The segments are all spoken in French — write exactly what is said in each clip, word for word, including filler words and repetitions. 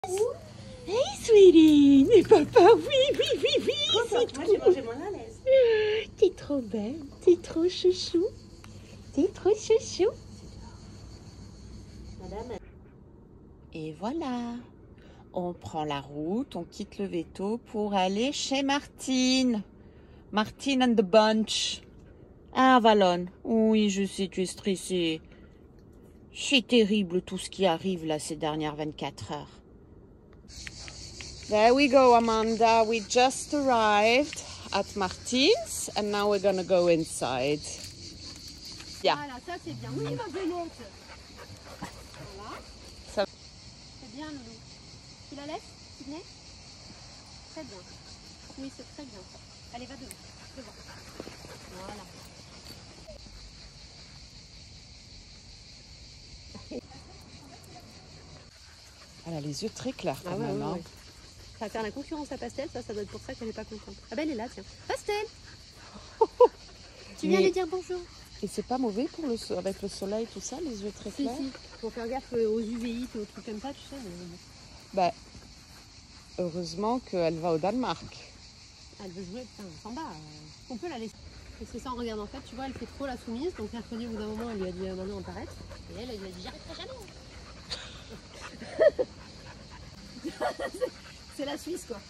Hey sweetie, mais papa, oui, oui, oui, oui, c'est moi trop. j'ai mangé moins à l'aise. T'es trop belle, t'es trop chouchou, t'es trop chouchou. Madame. Et voilà, on prend la route, on quitte le veto pour aller chez Martine. Martine and the bunch. Ah Valonne, oui je sais, tu es stressée. C'est terrible tout ce qui arrive là ces dernières vingt-quatre heures. There we go, Amanda. We just arrived at Martine's and now we're gonna go inside. Yeah. Voilà, ça c'est bien. Oui, ma belette. Voilà. Ça... C'est bien, Loulou. Tu la laisses, Sydney? Très bien. Oui, c'est très bien. Allez, va devant. Devant. Voilà. Elle a les yeux très clairs quand Ah ouais, même. ouais, Hein. ouais. Ça va faire la concurrence à Pastel, ça, ça doit être pour ça qu'elle n'est pas contente. Ah ben elle est là, tiens. Pastel. Tu viens Mais... lui dire bonjour. Et c'est pas mauvais pour le so... avec le soleil tout ça, les yeux très Si, clairs. si. Faut faire gaffe aux U V I et aux trucs comme ça, tu sais. Mais... Bah, heureusement qu'elle va au Danemark. Elle veut jouer, putain, on s'en bat. On peut la laisser. Et c'est ça, on regarde en fait, tu vois, elle fait trop la soumise. Donc mercredi, au bout d'un moment, elle lui a dit euh, maintenant on t'arrête. Et elle, elle lui a dit j'arrêterai jamais. C'est la Suisse quoi.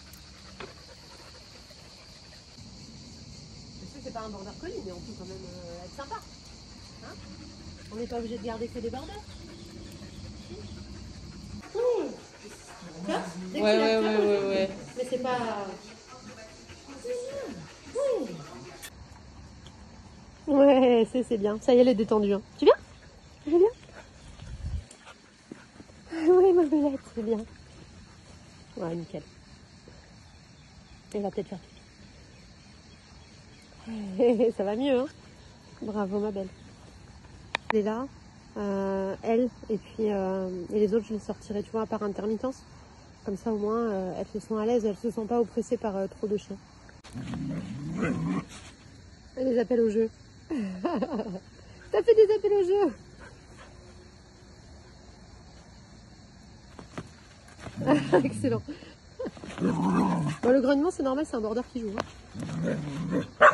Je sais que c'est pas un border collie, mais on peut quand même euh, être sympa. Hein, on n'est pas obligé de garder que des borders. Mmh. Ouais, ouais, ouais, ouais, ouais. Mais c'est pas... Ouais, c'est bien. Ça y est, elle est détendue. Hein. Tu viens? Tu viens? Oui, ma belette, c'est bien. Ouais, nickel. Elle va peut-être faire pipi. Ça va mieux, hein? Bravo, ma belle. Elle est là, euh, elle, et puis euh, et les autres, je les sortirai, tu vois, par intermittence. Comme ça, au moins, euh, elles se sont à l'aise, elles se sont pas oppressées par euh, trop de chiens. Elle les appelle au jeu. T'as fait des appels au jeu. Excellent. Bon, le grognement, c'est normal, c'est un border qui joue. Hein.